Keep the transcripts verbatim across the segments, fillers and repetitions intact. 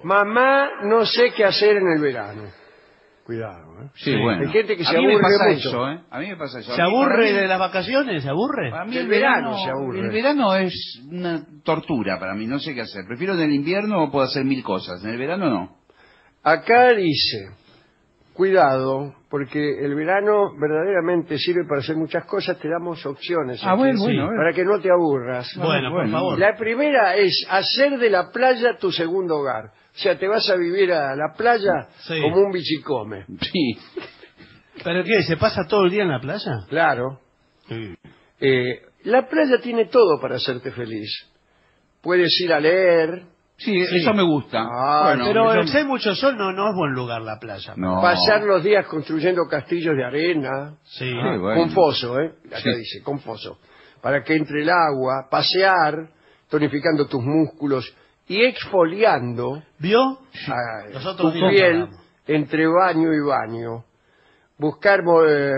Mamá, no sé qué hacer en el verano. Cuidado, ¿eh? Sí, bueno. Hay gente que a se mí me aburre pasa mucho. eso, ¿eh? A mí me pasa eso. ¿Se A mí- aburre para mí- de las vacaciones? ¿Se aburre? Para mí Del el verano verano, se aburre. el verano es una tortura para mí, no sé qué hacer. Prefiero en el invierno puedo hacer mil cosas, en el verano no. Acá dice, cuidado, porque el verano verdaderamente sirve para hacer muchas cosas, te damos opciones Ah, aquí, bueno, sí, bueno, a ver. para que no te aburras. Bueno, por bueno. favor. La primera es hacer de la playa tu segundo hogar. O sea, te vas a vivir a la playa Sí. como un bichicome. Sí. ¿Pero qué? ¿Se pasa todo el día en la playa? Claro. Sí. Eh, la playa tiene todo para hacerte feliz. Puedes ir a leer, Sí, eso me gusta. Ah, bueno, Pero eso- si hay mucho sol, no, no es buen lugar la playa. no. pasar los días construyendo castillos de arena, Sí. Ah, bueno. con foso, ¿eh? Acá Sí. dice, con foso. Para que entre el agua, pasear, tonificando tus músculos y exfoliando ¿Vio? ah, Nosotros tu días piel hablamos. entre baño y baño. Buscar mo- eh,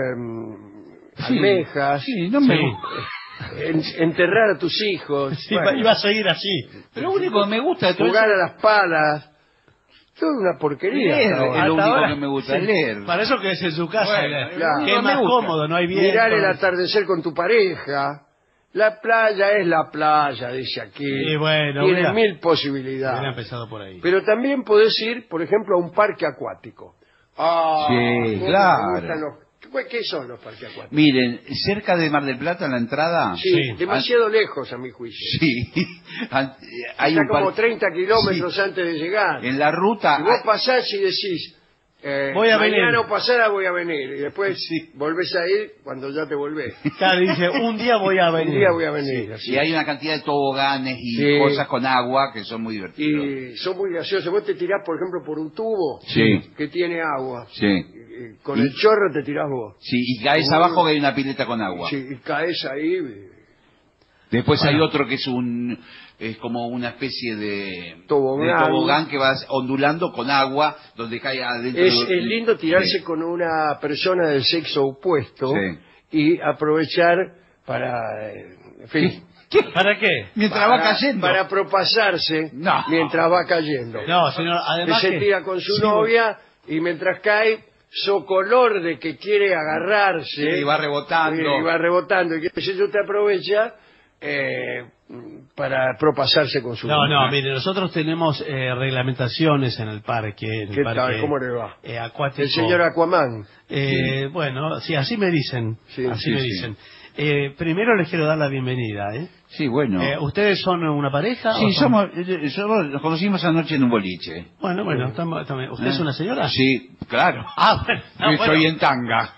Sí. almejas, Sí, no me Sí. gusta. en- enterrar a tus hijos, Sí, bueno, iba a seguir así. Pero lo único que me gusta de todo jugar eso a las palas. Todo una porquería. leer, hasta es ahora. lo Hasta único ahora, que me gusta, sí. leer. Para eso que es en su casa. Bueno, leer. claro. Que es No me más gusta. cómodo, no hay viento. Mirar el atardecer con tu pareja. La playa es la playa, dice aquí. Y bueno, Tiene hubiera- mil Hubiera posibilidades. empezado por ahí. Pero también podés ir, por ejemplo, a un parque acuático. Ah, Sí, cómo claro. me gustan los- ¿Qué son los parques acuáticos? Miren, cerca de Mar del Plata en la entrada, Sí, sí. demasiado lejos a mi juicio. sí, an- hay Está un como par- treinta kilómetros antes de llegar. en la ruta Y vos hay- pasás y decís, eh, Voy a mañana venir. o pasada voy a venir. Y después volvés a ir cuando ya te volvés. Claro, dice, un día voy a Un venir. día voy a venir. así. y hay una cantidad de toboganes y Sí. cosas con agua que son muy divertidos. Y son muy graciosos. Vos te tirás, por ejemplo, por un tubo Sí. que tiene agua. Sí, Y- y con Y- el chorro te tirás vos. sí, y caes Uy. abajo que hay una pileta con agua. Sí, y caes ahí. y- Después hay Bueno. otro que es un es como una especie de Tobogán. de tobogán que vas ondulando con agua donde cae adentro. Es, de- es lindo tirarse Sí. con una persona del sexo opuesto Sí. y aprovechar para... eh, en fin, ¿Para qué? Mientras para, va cayendo. para propasarse No. mientras va cayendo. No, señor, Que además se que- tira con su Sí, novia y mientras cae, socolor de que quiere agarrarse. Sí, y va rebotando. Y va rebotando. Y que si yo te aprovecha eh, para propasarse con su No, novia. no, mire, nosotros tenemos eh, reglamentaciones en el parque. En el ¿Qué parque, tal? ¿Cómo le va? eh, acuático. El señor Aquaman. Eh, Bueno, sí, así me dicen. Sí, así sí, me sí. dicen. Eh, primero les quiero dar la bienvenida. ¿eh? Sí, bueno. Eh, ¿Ustedes son una pareja? sí, o son- somos, eh, somos- nos conocimos anoche en un boliche. Bueno, bueno, estamos- estamos- ¿usted es ¿Eh? una señora? Sí, claro. Ah, bueno. no, Yo bueno. estoy en tanga.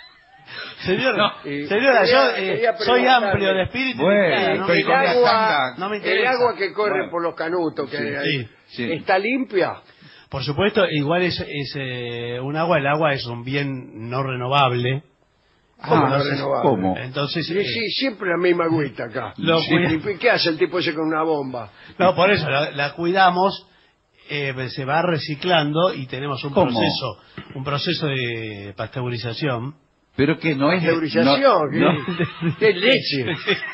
Señora, No, y- señora, quería- yo eh, quería soy preguntarle. amplio de espíritu. Bueno, y, claro, no, estoy me el, con la interesa. agua, no me el interesa. agua que corre Bueno. por los canutos que hay ahí, Sí, sí. ¿está limpia? Por supuesto, igual es, es eh, un agua, el agua es un bien no renovable. ¿Cómo Ah, no no sé, renovable? ¿cómo? Entonces, Sí, eh, sí, siempre la misma agüita acá. Lo Sí. cuida- ¿Y ¿Qué hace el tipo ese con una bomba? no, por eso la, la cuidamos, eh, se va reciclando y tenemos un ¿Cómo? proceso, un proceso de pasteurización. Pero que no es... Pasteurización, no- ¿qué? no- ¿Qué leche?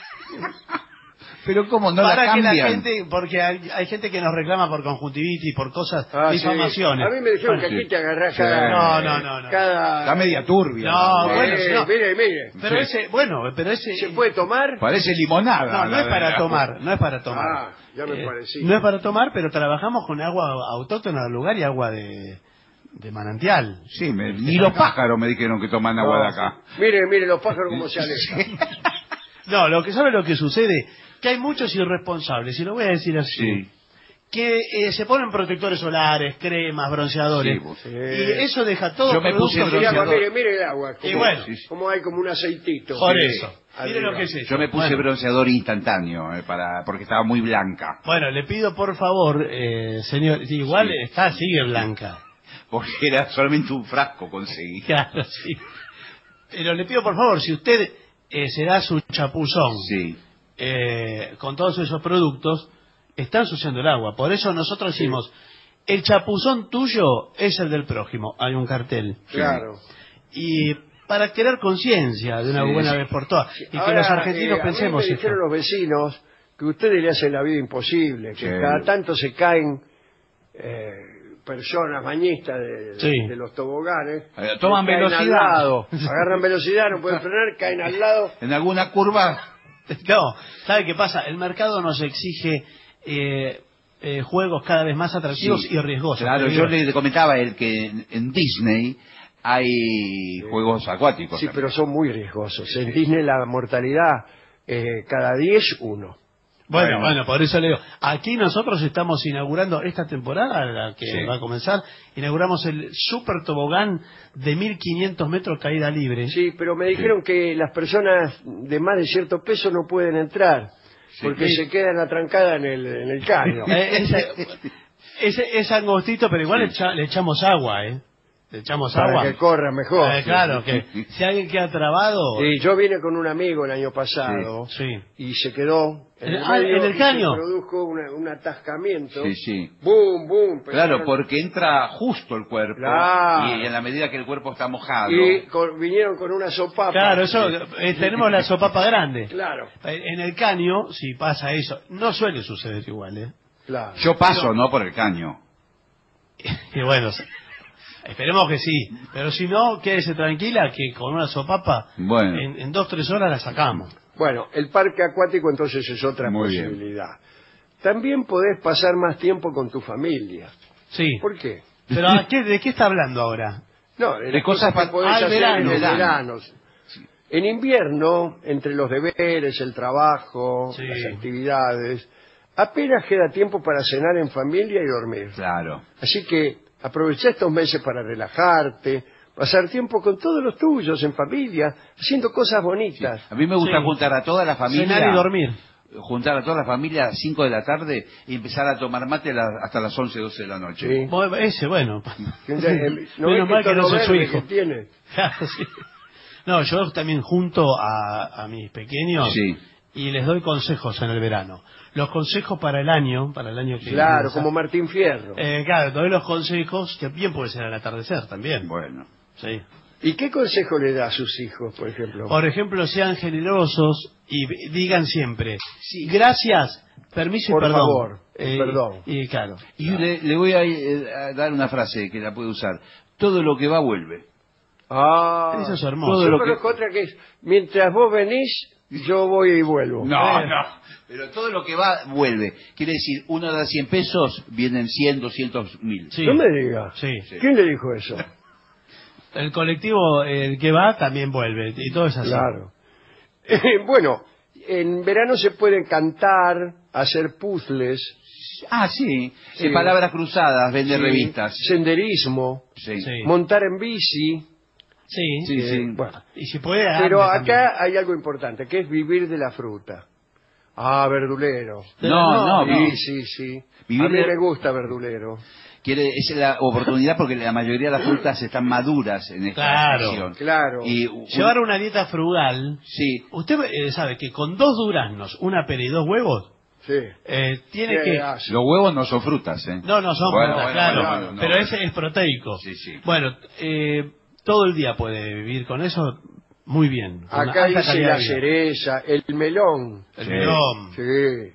pero cómo no para la que cambian. la gente, porque hay, hay gente que nos reclama por conjuntivitis, por cosas, Ah, sí. difamaciones. A mí me dijeron Bueno, que aquí sí. te agarrás Sí. cada... No, no, no, no. Cada... Está media turbia. No, ¿no? bueno, Eh, si no- mire, mire. Pero Sí. ese, bueno, pero ese... ¿Se puede tomar? Parece limonada. No, no la es para de- tomar, no es para tomar. Ah, ya me Eh, parecía. No es para tomar, pero trabajamos con agua autóctona del lugar y agua de, de manantial. Sí, me- ni los pájaros me dijeron que toman agua de acá. Mire, mire los pájaros como se alejan. No, lo que sabe lo que sucede, que hay muchos irresponsables, y lo voy a decir así, Sí. que eh, se ponen protectores solares, cremas, bronceadores, Sí, vos- y eso deja todo Yo me puse producto que- Mire, agua, bronceador. mire, mire el agua. Como, Y bueno. Sí, sí. como hay como un aceitito. Por Sí. eso, mire Arriba. lo que es eso. Yo me puse Bueno. bronceador instantáneo eh, para porque estaba muy blanca. Bueno, le pido por favor, eh, señor, sí, igual Sí. está, sigue blanca. Porque era solamente un frasco conseguí. Claro, sí. Pero le pido por favor, si usted eh, se da su chapuzón Sí. eh, con todos esos productos, está ensuciando el agua. Por eso nosotros decimos, el chapuzón tuyo es el del prójimo. Hay un cartel. Claro. Y para crear conciencia de una Sí, buena sí. vez por todas, y que Ahora, los argentinos eh, pensemos a mí me esto. dijeron los vecinos que ustedes le hacen la vida imposible, que Sí. cada tanto se caen eh, personas bañistas de, Sí. de los toboganes. Eh, toman caen al velocidad. lado, agarran velocidad, no pueden frenar, caen al lado. En alguna curva. No, ¿sabe qué pasa? El mercado nos exige eh, eh, juegos cada vez más atractivos Sí. y riesgosos. Claro, Pero yo digo, le comentaba a él que en, en Disney hay juegos acuáticos. Sí, también. pero son muy riesgosos. En Disney la mortalidad, eh, cada diez, uno. Bueno, Bueno. bueno, por eso le digo, aquí nosotros estamos inaugurando esta temporada, la que Sí. va a comenzar, inauguramos el Super Tobogán de mil quinientos metros caída libre. Sí, pero me dijeron que las personas de más de cierto peso no pueden entrar, porque Sí. se quedan atrancadas en el, en el caño. Eh, ese, ese- es angostito, pero igual Sí. le, echa- le echamos agua, ¿eh? Le echamos Para agua. que corra mejor. Eh, claro, que si alguien queda trabado... Sí, yo vine con un amigo el año pasado Sí. y se quedó en el, Ah, medio ¿en el y caño? se produjo una- un atascamiento. Sí, sí. Boom, boom. Claro, empezaron- porque entra justo el cuerpo. Claro. Y en la medida que el cuerpo está mojado. Y con- vinieron con una sopapa. Claro, eso, eh, tenemos la sopapa grande. Claro, Eh, En el caño, si pasa eso, no suele suceder igual, ¿eh? claro. Yo paso, no por el caño. Y bueno, esperemos que sí. Pero si no, quédese tranquila que con una sopapa, Bueno. en, en dos, tres horas la sacamos. Bueno, el parque acuático entonces es otra Muy bien. posibilidad. También podés pasar más tiempo con tu familia. Sí. ¿Por qué? Pero ¿a qué, ¿de qué está hablando ahora? No, De cosas que pa- podés al hacer verano. en los Verano. veranos. En invierno, entre los deberes, el trabajo, Sí. las actividades, apenas queda tiempo para cenar en familia y dormir. Claro. Así que aprovecha estos meses para relajarte, pasar tiempo con todos los tuyos en familia, haciendo cosas Sí. bonitas. A mí me gusta Sí. juntar a toda la familia. Cenar y dormir. Juntar a toda la familia a cinco de la tarde y empezar a tomar mate la- hasta las once, doce de la noche. Sí. Bueno, ese, bueno. ¿No Menos ves mal que no tono soy su verde hijo. que tiene? Claro, sí. No, yo también junto a, a mis pequeños Sí. y les doy consejos en el verano. Los consejos para el año, para el año que Claro, comienza. como Martín Fierro. Eh, claro, doy los consejos que bien puede ser al atardecer también. Bueno. Sí. ¿Y qué consejo le da a sus hijos, por ejemplo? Por ejemplo, sean generosos y v- digan siempre, gracias, permiso Por y perdón. favor, el perdón. Y claro. Y le, le voy a, eh, a dar una frase que la puede usar. Todo lo que va vuelve. Ah, Eso es hermoso. Todo yo lo que- conozco otra que es, mientras vos venís, yo voy y vuelvo. No, Eh. no. Pero todo lo que va vuelve. Quiere decir, uno da cien pesos, vienen cien, doscientos, mil. Sí. No me diga. Sí. Sí. ¿Quién le dijo eso? El colectivo, el que va, también vuelve. Y todo es así. Claro. Eh, bueno, en verano se pueden cantar, hacer puzzles, Ah, sí. Sí. Eh, palabras cruzadas, vender sí, revistas. senderismo, Sí. Sí. montar en bici. Sí. Sí, eh, sí. Bueno, Y si puede... pero ande también. acá hay algo importante, que es vivir de la fruta. Ah, verdulero. No, no, sí, no. sí, sí. Vivir A mí de- me gusta verdulero. Quiere, es la oportunidad porque la mayoría de las frutas están maduras en esta Claro. estación. Claro. Y un- Llevar una dieta frugal... Sí. Usted eh, sabe que con dos duraznos, una pera y dos huevos, Sí. eh, tiene ¿Qué que... hace? Los huevos no son frutas, ¿eh? No, no son Bueno, frutas, bueno, claro, bueno, bueno, no, pero bueno. ese es proteico. Sí, sí. Bueno, eh, todo el día puede vivir con eso muy bien. con una Acá alta dice calidad la de vida. cereza, el melón. El Sí. melón. Sí.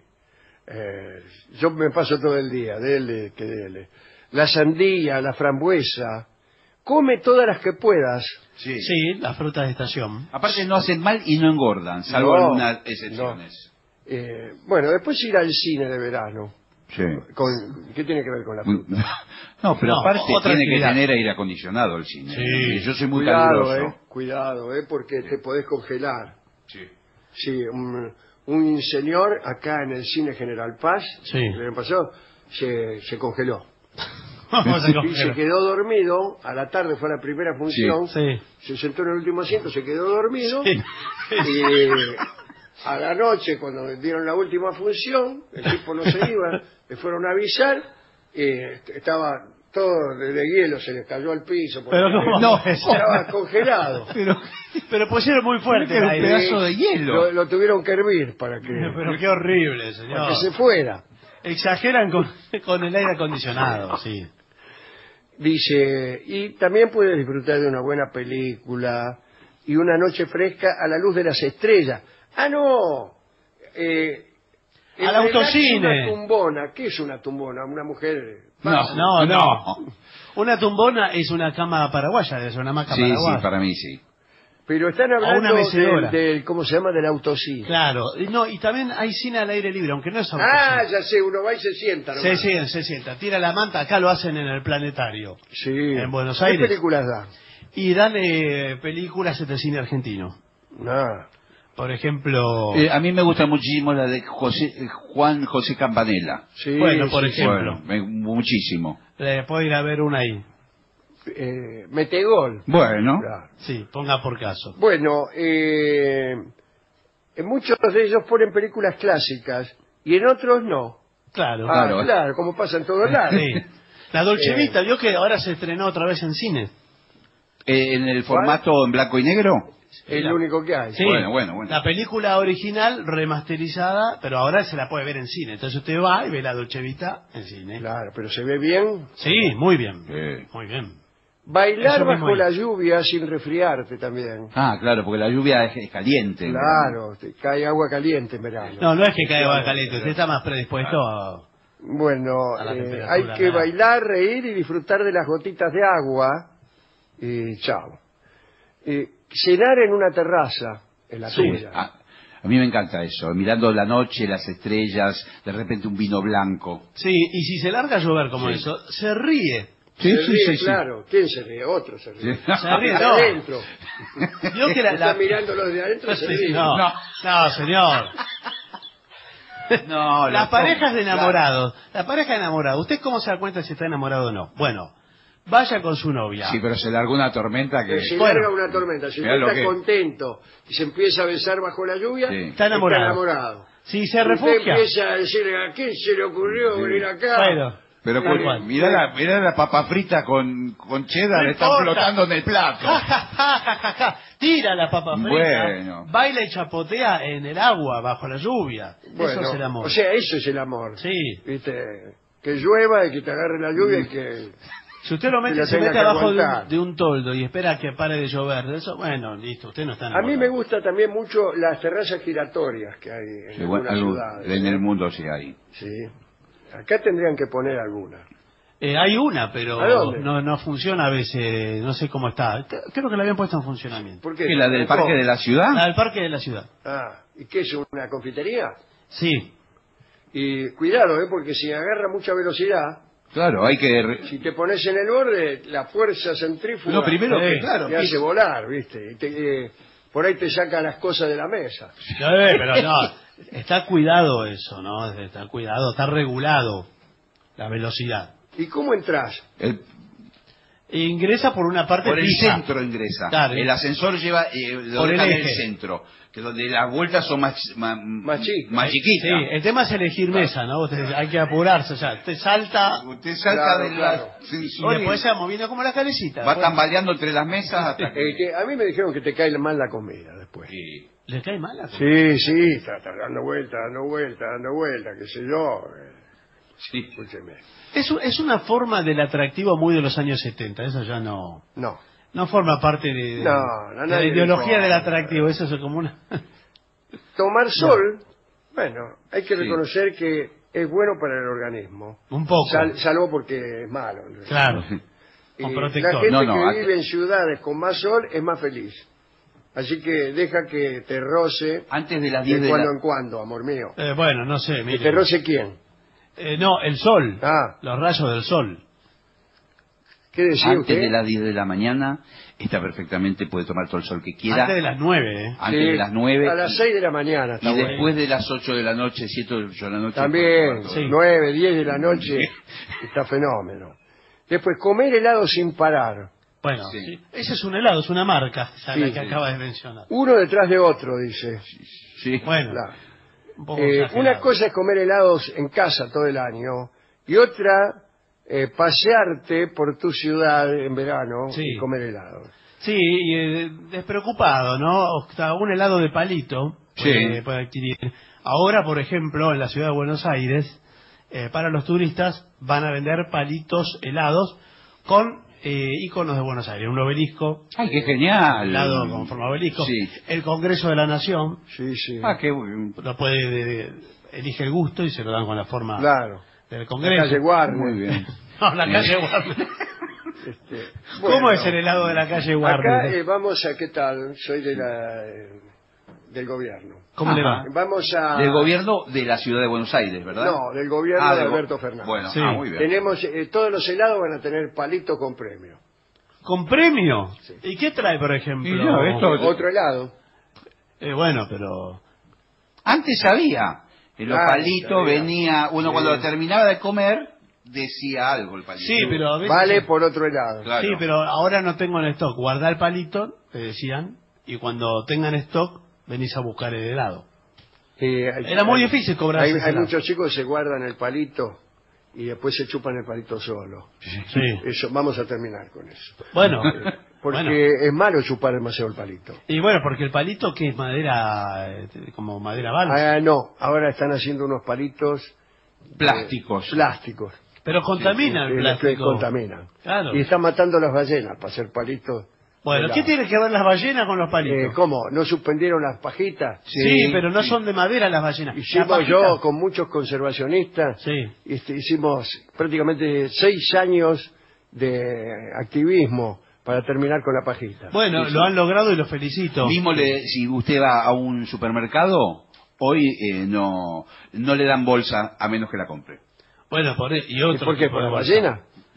Eh, yo me paso todo el día, dele, que dele. La sandía, la frambuesa. Come todas las que puedas. Sí. Sí, las frutas de estación. Aparte no hacen mal y no engordan, salvo No, algunas excepciones. Eh, bueno, después ir al cine de verano. Sí. Con, ¿Qué tiene que ver con la fruta? No, pero No, aparte otra tiene actividad. que tener aire acondicionado el cine. Sí. Y yo soy muy Cuidado, caluroso. eh, cuidado, eh, porque te podés congelar. Sí. Sí, un, un señor acá en el cine General Paz, Sí. el año pasado, se, se congeló. Vamos a Y se coger. quedó dormido, a la tarde fue la primera función, Sí. se sentó en el último asiento, se quedó dormido, Sí. y a la noche, cuando dieron la última función, el tipo no se iba, le fueron a avisar, y estaba todo de, de hielo, se le cayó al piso, porque Pero ¿cómo? no, No, estaba congelado. Pero, pero pusieron muy fuerte el Era un aire. pedazo de hielo. Lo, lo tuvieron que hervir para que, Pero qué horrible, para señor. que se fuera. Exageran con, con el aire acondicionado, sí. Dice, y también puedes disfrutar de una buena película y una noche fresca a la luz de las estrellas. Ah, no, eh, El Al relax, autocine. Una tumbona. ¿Qué es una tumbona? Una mujer... No, No, no. Una tumbona es una cama paraguaya, es una hamaca Sí, paraguaya. sí, para mí sí. Pero están O una hablando mecedora. del, del- ¿cómo se llama? Del autocine. Claro, y no, y también hay cine al aire libre, aunque no es Ah, autocine. ya sé, uno va y se sienta. Se nomás. sienta, se sienta, tira la manta, acá lo hacen en el planetario. Sí. En Buenos ¿Qué Aires. películas da? Y dan eh, películas de cine argentino. Ah. Por ejemplo, Eh, a mí me gusta muchísimo la de José, eh, Juan José Campanella. Sí, Bueno, por sí, ejemplo. Bueno, me- muchísimo. le puede ir a ver una ahí. eh, Metegol. Bueno, Claro. Sí, ponga por caso. Bueno, eh, en muchos de ellos ponen películas clásicas y en otros no. Claro. Ah, Claro. claro, como pasa en todos lados. Sí. La Dolce Eh. Vita, vio que ahora se estrenó otra vez en cine. eh, en el formato en blanco y negro. Es La- lo único que hay. Sí. Bueno, bueno, bueno. La película original remasterizada, pero ahora se la puede ver en cine. Entonces usted va y ve la Dolce Vita en cine. Claro, pero se ve bien. Sí, muy bien. Eh. Muy bien. Bailar Eso mismo bajo ahí. la lluvia sin resfriarte también. Ah, claro, porque la lluvia es, es caliente. Claro, te cae agua caliente en verano. No, no es que caiga agua Claro, caliente, usted está más predispuesto a... Bueno, A la eh, temperatura, hay que nada. bailar, reír y disfrutar de las gotitas de agua. Y chao. Eh, cenar en una terraza, en la Sí. tuya. Ah, a mí me encanta eso, mirando la noche, las estrellas, de repente un vino blanco. Sí, y si se larga a llover como Sí. eso, se ríe. Sí, Se sí, ríe, sí, sí. claro. ¿Quién se ríe? Otro se ríe. Sí. Se ríe, De no. adentro. Vio que la, Está la- mirando los de adentro, se Sí, ríe. no, no, señor. No, Las la- parejas de claro. enamorados. La pareja de enamorados. ¿Usted cómo se da cuenta si está enamorado o no? Bueno, vaya con su novia. Sí, pero se largó una tormenta que... Que se Bueno. larga una tormenta. Si Mirá usted lo está que- contento y se empieza a besar bajo la lluvia, Sí. Está enamorado. enamorado. Si se Usted refugia. empieza a decir, ¿a quién se le ocurrió Sí. venir acá? Bueno, Pero tal pues, cual. mirá la, mirá la papa frita con, con cheddar, No está importa. flotando en el plato. Ja, ja, ja, ja, ja, ja. Tira la papa frita, Bueno. baila y chapotea en el agua bajo la lluvia. Bueno, Eso es el amor. o sea, eso es el amor. Sí. ¿Viste? Que llueva y que te agarre la lluvia y que... Si usted lo Que mete, lo se tenga mete que abajo de aguantar. un, de un toldo y espera que pare de llover, de eso, bueno, listo, usted no está A enamorado. mí me gusta también mucho las terrazas giratorias que hay en Sí, bueno, algunas algo- ciudades. en el mundo sí hay. Sí. Acá tendrían que poner alguna. Eh, hay una, pero ¿A dónde? no, no funciona a veces, no sé cómo está. Creo que la habían puesto en funcionamiento. ¿Por qué? ¿Qué, la del parque de la ciudad? La del parque de la ciudad. Ah, ¿y qué es una confitería? Sí. Y cuidado, ¿eh? Porque si agarra mucha velocidad, Claro, hay que... re- si te pones en el borde, la fuerza centrífuga No, primero te, que, claro, te que- hace volar, ¿viste? Y te- eh, por ahí te saca las cosas de la mesa. Sí, pero no, está cuidado eso, ¿no? Está cuidado, está regulado la velocidad. ¿Y cómo entras? el- Ingresa por una parte por el fija. centro ingresa. Claro. El ascensor lleva eh, lo Por el dejan en el eje. centro, que donde las vueltas son más, más, Más chicas. más chiquitas. Sí, el tema es elegir mesa, ¿no? Usted- hay que apurarse, o sea, usted salta Usted salta Claro, de la claro. y ascensor y después se va moviendo como la calecita. va Después- tambaleando entre las mesas hasta que... Eh, que a mí me dijeron que te cae mal la comida después. Sí. ¿Le cae mal la Sí, sí, está, está dando vuelta, dando vuelta, dando vuelta, qué sé yo. eh, Sí. Escúcheme. Es, un- es una forma del atractivo muy de los años setenta, eso ya no No. no forma parte de, de- No, a de nadie la le ideología importa. del atractivo, eso es como una... Tomar sol, bueno, hay que Sí. reconocer que es bueno para el organismo. un poco. Sal- salvo porque es malo. en realidad. Claro, Y con la protector. gente No, no, que acá- vive en ciudades con más sol es más feliz. Así que deja que te roce Antes de las de diez de cuando la... en cuando, amor mío. Eh, bueno, no sé, ¿Que mire. te roce quién? Eh, no, el sol, Ah, los rayos del sol. ¿qué decía Antes usted? de las diez de la mañana está perfectamente, puede tomar todo el sol que quiera. Antes de las nueve, ¿eh? Antes Sí, de las nueve. A las seis de la mañana. Está Y bueno. después de las ocho de la noche, siete o ocho de la noche. También, Sí. nueve, diez de la noche, está fenómeno. Después, comer helado sin parar. Bueno, Sí. sí, ese es un helado, es una marca, ya Sí, la que sí. acabas de mencionar. Uno detrás de otro, dice. Sí. Bueno, Claro. un poco Eh, exagerado. una cosa es comer helados en casa todo el año y otra, eh, pasearte por tu ciudad en verano Sí. y comer helados. Sí, y, eh, despreocupado, ¿no? Hasta un helado de palito puede, Sí. puede adquirir. Ahora, por ejemplo, en la ciudad de Buenos Aires, eh, para los turistas van a vender palitos helados con eh, iconos de Buenos Aires. Un obelisco, Ay, qué genial. helado con forma de obelisco. Sí. El Congreso de la Nación Sí, sí. Ah, qué bueno. lo puede de- de- elige el gusto y se lo dan con la forma Claro. del Congreso. La calle Warner. Muy bien. No, la calle Warner. Este, ¿Cómo bueno, es el helado de la calle Warner? Acá eh, vamos a, ¿qué tal? Soy de la, eh, del gobierno. ¿Cómo le va? Vamos a... Del gobierno de la ciudad de Buenos Aires, ¿verdad? No, del gobierno Ah, de del go- Alberto Fernández. Bueno, Sí. ah, muy bien. Tenemos, eh, todos los helados van a tener palito con premio. ¿Con premio? Sí. ¿Y qué trae, por ejemplo? Y no, esto- Otro helado. Eh, bueno, pero... Antes había. En los Claro, palitos sabía. venía, uno Sí. cuando terminaba de comer, decía algo el palito. Sí, pero a veces... Vale por otro helado. Claro. Sí, pero ahora no tengo en stock. Guardá el palito, te decían, y cuando tengan stock, venís a buscar el helado. Eh, hay- Era muy hay- difícil cobrar Hay, ese hay helado. muchos chicos que se guardan el palito y después se chupan el palito solo. Sí. Eso, vamos a terminar con eso. Bueno, Porque bueno. es malo chupar demasiado el palito. Y bueno, porque el palito que es madera, eh, como madera balsa. Ah, no, ahora están haciendo unos palitos eh, Plásticos. plásticos. Pero contamina que- el que plástico. contaminan. Claro. Y están matando las ballenas para hacer palitos. Bueno, de ¿qué helado. tiene que ver las ballenas con los Eh, palitos? ¿Cómo? ¿No suspendieron las pajitas? Sí, pero no sí. son de madera las ballenas. Hicimos La pajita- yo con muchos conservacionistas, Sí. este, hicimos prácticamente seis años de activismo para terminar con la pajita. Bueno, Sí, sí. lo han logrado y los felicito. Mismo le, si usted va a un supermercado, hoy eh, no, no le dan bolsa a menos que la compre. Bueno, por e- y ¿Y otro por qué? tipo ¿Por de la bolsa. ballena?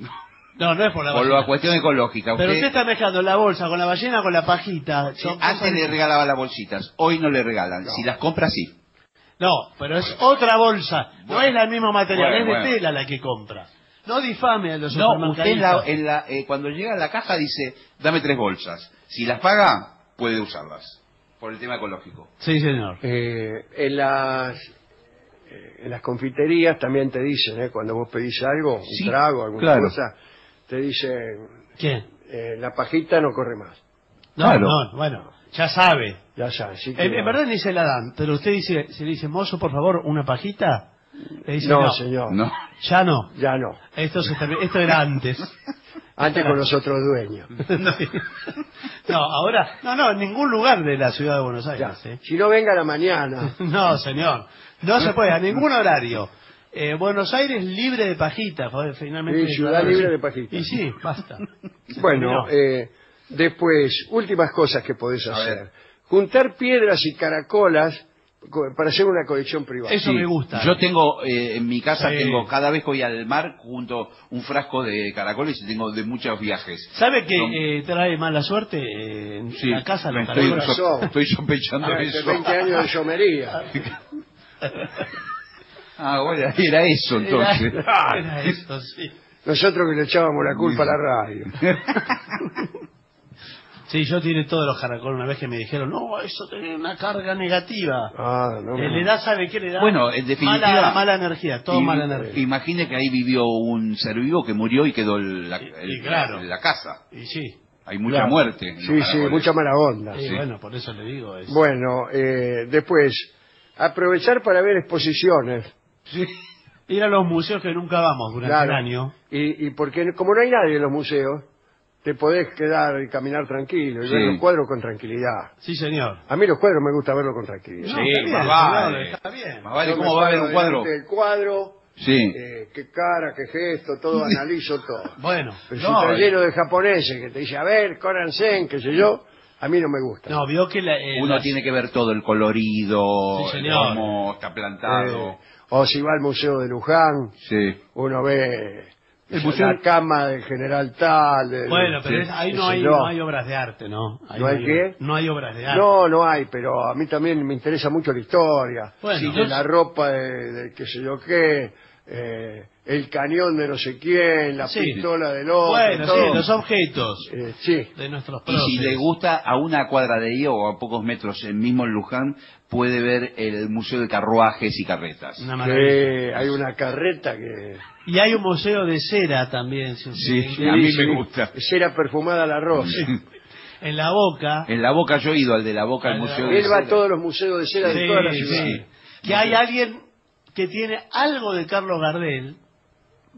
No, no es por la Por ballena. la cuestión ecológica. Pero Usted, usted está mezclando la bolsa con la ballena con la pajita. sí, Son antes cosas- le regalaba las bolsitas, hoy no le regalan. No. Si las compra, sí. No, pero es otra bolsa. No Bueno. es el mismo material, Bueno, es de bueno. tela la que compra. No difame a los No, usted en la- supermercadistas. en la- eh, cuando llega a la caja dice, dame tres bolsas. Si las paga, puede usarlas. Por el tema ecológico. Sí, señor. Eh, en las eh, en las confiterías también te dicen, ¿eh? Cuando vos pedís algo, un Sí, trago, alguna claro. cosa, te dicen, ¿Qué? eh, la pajita no corre más. No, Claro. no, bueno, ya sabe. Ya sabes. así que En, no. en verdad ni se la dan, pero usted dice, se le dice, mozo, por favor, una pajita. Le dice, no, no, señor, No. ya no. ya no. Esto, se termi- esto era antes. Antes con los otros dueños. No, ahora, no, no, en ningún lugar de la ciudad de Buenos Ya. Aires. ¿eh? Si no venga a la mañana. No, señor, no se puede, a ningún horario. Eh, Buenos Aires libre de pajita, joder, finalmente. Sí, ciudad libre de pajita. Y sí, basta. Se Bueno, terminó. eh, después, últimas cosas que podés A hacer. ver. Juntar piedras y caracolas co- para hacer una colección privada. Eso me gusta. Yo tengo, eh, en mi casa Sí. tengo, cada vez que voy al mar, junto un frasco de caracoles y tengo de muchos viajes. ¿Sabe que Son- eh, trae mala suerte eh, en Sí, la casa me los estoy, caracoles? razón. so- estoy sospechando Ah, eso. veinte años de llomería. Ah, bueno, era eso entonces. Era, era eso, sí. Nosotros que le echábamos la culpa a la radio. Sí, yo tiré todos los caracoles una vez que me dijeron, no, eso tiene una carga negativa. Ah, no, Eh, no. le da, ¿sabe qué le da? Bueno, en definitiva- Mala, mala energía, todo Y- mala energía. Imagine que ahí vivió un ser vivo que murió y quedó en la, Y- el- y claro. en la casa. Y sí, Hay mucha Claro. muerte. en los Sí, sí, caracoles. mucha mala onda. sí, Sí. bueno, por eso le digo. Es... Bueno, eh, después, aprovechar para ver exposiciones. Sí. Ir a los museos que nunca vamos durante Claro. el año. Y, y porque como no hay nadie en los museos, te podés quedar y caminar tranquilo y Sí. ver los cuadros con tranquilidad. Sí, señor. A mí los cuadros me gusta verlos con tranquilidad. No, Sí, está bien, más señor, vale. está bien. Más vale, Yo me ¿cómo va a ver paro un cuadro? delante del cuadro, Sí. eh, qué cara, qué gesto, todo, analizo todo. Bueno, Pero No, si está eh. lleno de japoneses que te dice, a ver, Koran-sen, qué sé yo, a mí no me gusta. no, vio que la, eh, Uno las- tiene que ver todo, el colorido, Sí, el señor. cómo está plantado. Eh, o si va al Museo de Luján, Sí. uno ve El la museo- cama del general tal. del- Bueno, pero Sí, es- ahí qué no sé hay, yo. no hay obras de arte, ¿no? Ahí ¿No hay qué? No hay obras de arte. No, no hay, pero a mí también me interesa mucho la historia. Bueno, Sí, yo- de la ropa de, de qué sé yo qué, eh, el cañón de no sé quién, la Sí. pistola del otro. Bueno, todo. sí, los objetos Eh, sí, de nuestros Y si próceres. le gusta, a una cuadra de ahí o a pocos metros, en mismo en Luján, puede ver el Museo de Carruajes y Carretas. Una sí, maravilla. hay una carreta que... Y hay un museo de cera también. si usted Sí, quiere. a mí sí, me gusta. Cera perfumada a la rosa. En la boca. En la Boca, yo he ido al de la Boca, al Al de la Museo Boca. de Él va a Cera. todos los museos de cera de Sí, toda la sí. ciudad. Que hay alguien que tiene algo de Carlos Gardel.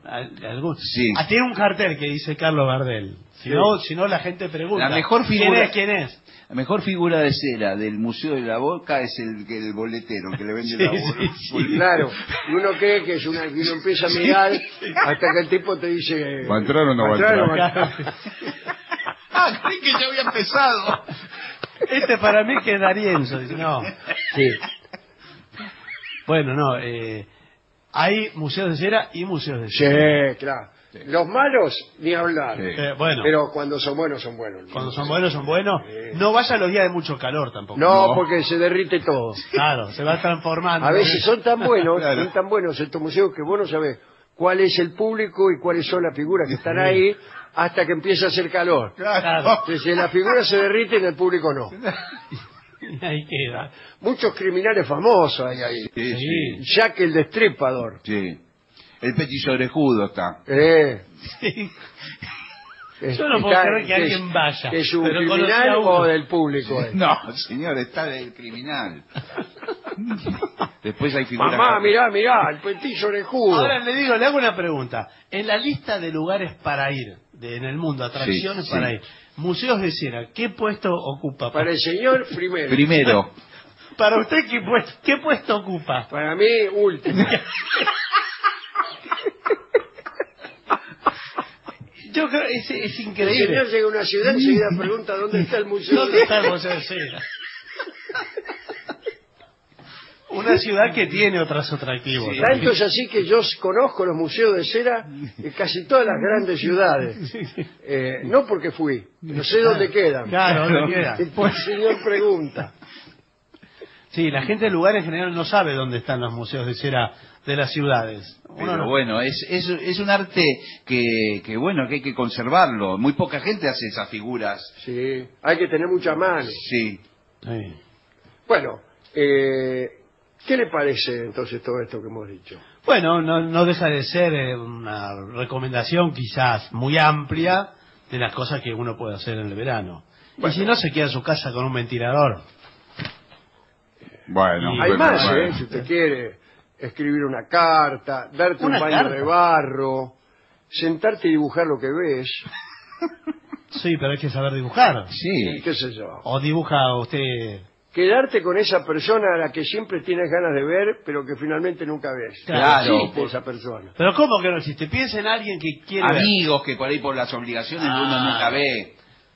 Al- algún- Sí. Ah, tiene un cartel que dice Carlos Gardel. Si Sí. no, si no la gente pregunta. La mejor ¿Quién figura- es? ¿Quién es? La mejor figura de cera del Museo de la Boca es el que el boletero, que le vende Sí, la sí, bola. Y claro, y uno cree que es una, y uno empieza a mirar hasta que el tipo te dice... ¿Va a entrar o no va a entrar? o va a entrar? Ah, creí que ya había empezado. Este para mí que es D'Arienzo. Dice, no. Sí. Bueno, no. Eh, hay museos de cera y museos de cera. Sí, claro. Los malos, ni hablar. Sí. Eh, bueno, Pero cuando son buenos, son buenos. cuando son buenos, son buenos. Sí. No vaya a los días de mucho calor tampoco. No, No. porque se derrite todo. Claro, se va transformando. A veces son tan buenos, Claro. son tan buenos estos museos que vos no sabés cuál es el público y cuáles son las figuras que están ahí hasta que empieza a hacer calor. Claro. Entonces, las figuras se derriten, el público no. Ahí queda. Muchos criminales famosos hay ahí. Sí, sí. Jack el Destripador. Sí. El petiso orejudo está. Eh, Sí. es- Yo no puedo está- creer que es- alguien vaya, ¿Es un pero conocí criminal a uno. o del público? eh? No, señor, está del criminal. Después hay figuras... Mamá, mirá, mirá, el petiso orejudo. Ahora le digo, le hago una pregunta. En la lista de lugares para ir, de, en el mundo, atracciones Sí, para sí. ir, museos de cera, ¿qué puesto ocupa? Para el señor, primero. Primero. Para usted, ¿qué puesto, qué puesto ocupa? Para mí, último. Yo creo es, es El señor increíble. llega a una ciudad y enseguida pregunta dónde está el museo. ¿Dónde está el museo de cera? Una ciudad que tiene otros atractivos. Sí. Tanto es así que yo conozco los museos de cera de casi todas las grandes ciudades. Eh, no porque fui, no sé dónde quedan. Claro, ¿dónde queda? Después el señor pregunta. Sí, la gente del lugar en general no sabe dónde están los museos de cera de las ciudades. Uno Pero no- bueno, es, es, es un arte que, que, bueno, que hay que conservarlo. Muy poca gente hace esas figuras. Sí, hay que tener mucha mano. Sí. Sí. Bueno, eh, ¿qué le parece entonces todo esto que hemos dicho? Bueno, no, no deja de ser eh, una recomendación quizás muy amplia de las cosas que uno puede hacer en el verano. Bueno. Y si no, se queda en su casa con un ventilador. Bueno, Y- Hay bueno, más, bueno. ¿eh? Si usted quiere escribir una carta, darte un ¿Una baño carta? de barro, sentarte y dibujar lo que ves, Sí, pero hay que saber dibujar. Sí. qué sé yo. O dibuja usted... Quedarte con esa persona a la que siempre tienes ganas de ver, pero que finalmente nunca ves. Claro, No existe por- esa persona. Pero ¿cómo que no existe? Piensa en alguien que quiere ver. Amigos que por ahí por las obligaciones Ah. uno nunca ve.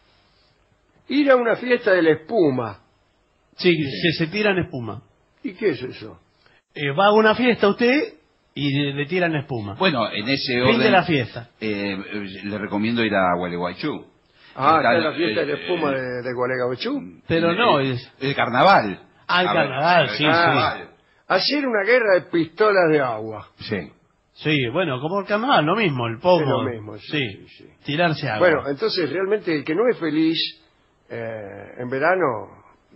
Ir a una fiesta de la espuma. Sí, que se tiran espuma. ¿Y qué es eso? Eh, va a una fiesta usted y le, le tiran espuma. Bueno, en ese Fin orden... de la fiesta. eh, eh, le recomiendo ir a Gualeguaychú. Ah, Está, está la fiesta eh, de la espuma eh, de, de Gualeguaychú. Pero el- no, el, es... el carnaval. Ah, el A ver, carnaval, el sí, carnaval. Hacer una guerra de pistolas de agua. Sí. Sí, bueno, como el carnaval, lo mismo, el pomo. Es lo mismo, sí, sí, sí, sí. tirarse agua. Bueno, entonces realmente el que no es feliz eh, en verano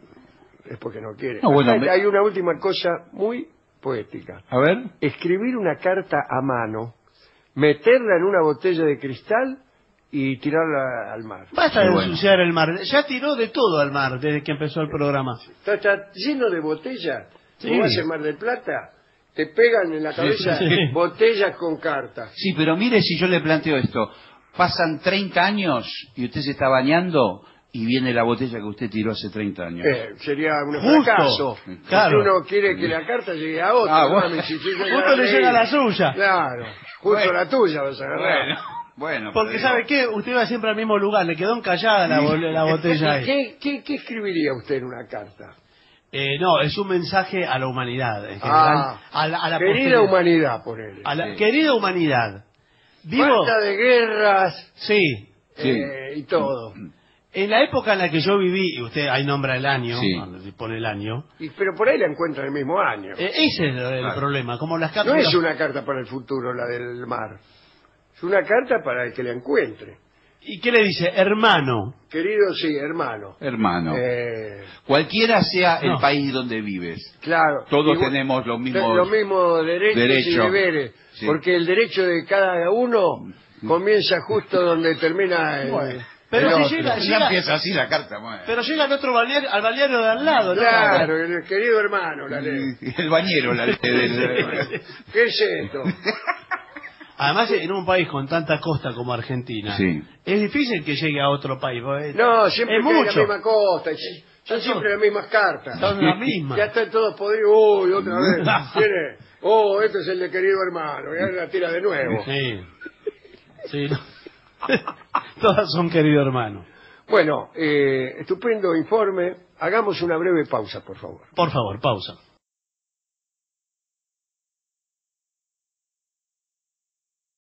es porque no quiere. No, bueno, hay, me- hay una última cosa muy poética. A ver. Escribir una carta a mano, meterla en una botella de cristal y tirarla al mar. Basta Sí, de bueno. ensuciar el mar. Ya tiró de todo al mar desde que empezó el programa. Está, está lleno de botellas. Sí. Como vas en Mar del Plata, te pegan en la cabeza sí, sí. botellas con cartas. Sí, pero mire si yo le planteo esto. Pasan treinta años y usted se está bañando y viene la botella que usted tiró hace treinta años. Eh, sería un Justo. fracaso. Claro. Si uno quiere que la carta llegue a otro. Ah, ¿no? bueno. Mi chiquillo Justo ya le leí. llega la suya. Claro, justo Bueno. la tuya vas a agarrar. Bueno, bueno. Porque pero ¿sabe digo, qué? Usted va siempre al mismo lugar, le quedó encallada la, bol- la botella ahí. ¿Qué, qué, qué escribiría usted en una carta? Eh, no, es un mensaje a la humanidad en general. Ah, a la, a la querida posteridad. humanidad, por él. A la- Sí. Querida humanidad. Vivo, Basta de guerras sí. Sí. eh, y todo. En la época en la que yo viví, y usted ahí nombra el año, Sí. cuando se pone el año, Y, pero por ahí la encuentra el mismo año. eh, ese es el, el Claro. problema. Como las No cartas. es una carta para el futuro la del mar. Es una carta para el que la encuentre. ¿Y qué le dice? Hermano. Querido, sí, hermano. hermano, Eh, cualquiera sea el No. país donde vives, claro. todos Igual- tenemos los mismos... los mismos derechos y derechos. deberes. Sí. Porque el derecho de cada uno comienza justo donde termina el, Bueno, el pero si otro. llega- Ya empieza así la carta. Bueno. Pero llega al otro balneario, al balneario de al lado, ¿no? Claro, el querido hermano, la ley. El bañero, la ley del... ¿Qué es esto? Además, en un país con tanta costa como Argentina, Sí. es difícil que llegue a otro país. porque No, siempre es cae mucho. la misma costa. y Son Son- siempre las mismas cartas. Son las mismas. Ya están todos podridos. Uy, otra vez. Tiene, oh, este es el de querido hermano. Ya la tira de nuevo. Sí. Sí, no. Todas son querido hermano. Bueno, eh, estupendo informe. Hagamos una breve pausa, por favor. Por favor, pausa.